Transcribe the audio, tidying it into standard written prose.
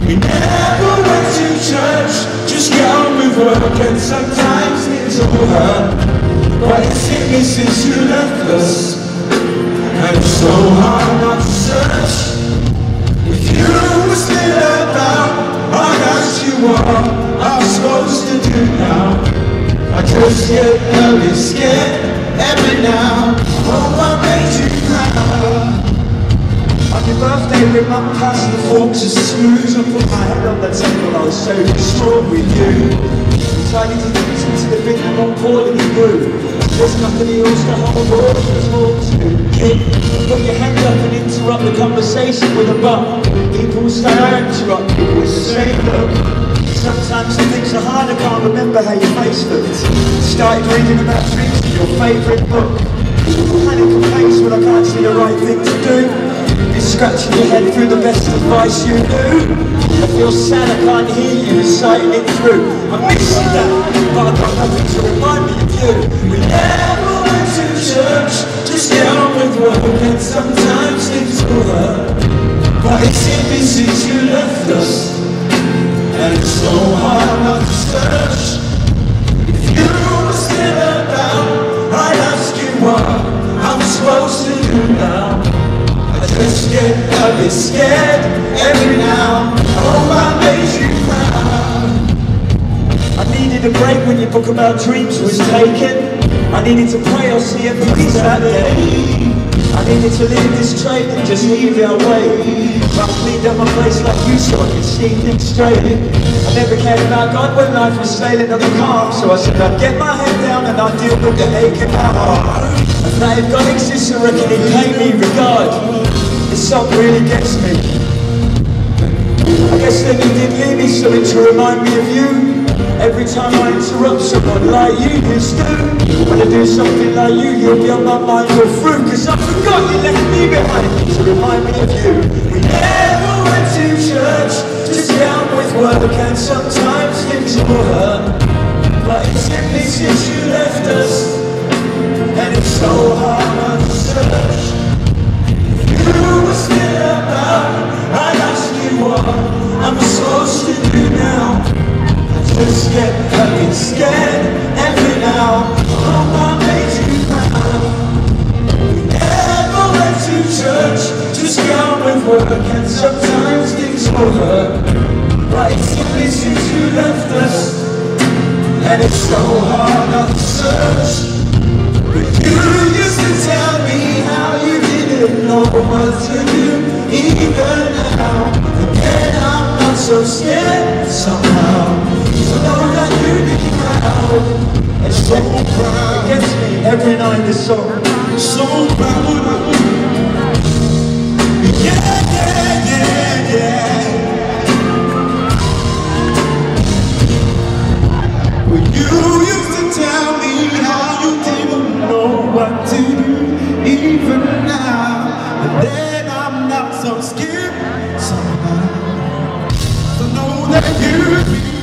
We never went to church, just get on with work, and sometimes it's all hurt. But it's hit me since you left us, and it's so hard not to search. If you were still about, I'd ask you what I'm supposed to do now. I just get a bit scared every now. Hope I made you proud. On your birthday, with my past the forks are smooth. I put my head on the table, I was so distraught with you. Decided to dance into the bit and more poorly you grew. There's nothing else to hold on to talk to. Put your hand up and interrupt the conversation with a butt. People say I interrupt you with the same look. Sometimes the things are hard, I can't remember how your face looked. Started reading about dreams in your favourite book. Panic and pace when I can't see the right thing to do. You're scratching your head through the best advice you knew. I feel sad I can't hear you reciting it through. I miss you that, but I've got nothing to remind me of you. We never went to church, just get on with work, and sometimes things will hurt. But it's hit me since you left us, and it's so hard not to search. If you were still about, I'd ask you what I'm supposed to do now. I just get a bit scared every now. I hope I made you proud. I needed a break when your book about dreams was taken. I needed to pray or see a priest that day. I needed to leave this trade and just leave it away. But I cleaned up my place like you so I could see things straight. I never cared about God when life was sailing on the calm. So I said I'd get my head down and I'd deal with the ache and heart. And now if God exists, I reckon he'd pay me regard. This song really gets me. I guess then you did leave me something to remind me of you. Every time I interrupt someone like you used to, when I do something like you, you'll be on my mind all through. Cause I forgot you left me behind to remind me of you. We never went to church, just down with work, and sometimes things will hurt. But it's hit me since you left us, and it's so hard not to search. If you were still about, I'd ask you what I'm supposed to do now. Just get a bit scared every now. Hope I made you proud. We never went to church, just get on with work, and sometimes things will hurt. But it's only since you left us, and it's so hard not to search. But you used to tell me how you didn't know what to do, even now. But then I'm not so scared somehow. So know that you be proud, and so proud. It gets me every night, this song. So proud. Yeah, yeah, yeah, yeah. When you used to tell me how you didn't know what to do, even now. And then I'm not so scared somehow. So know that you be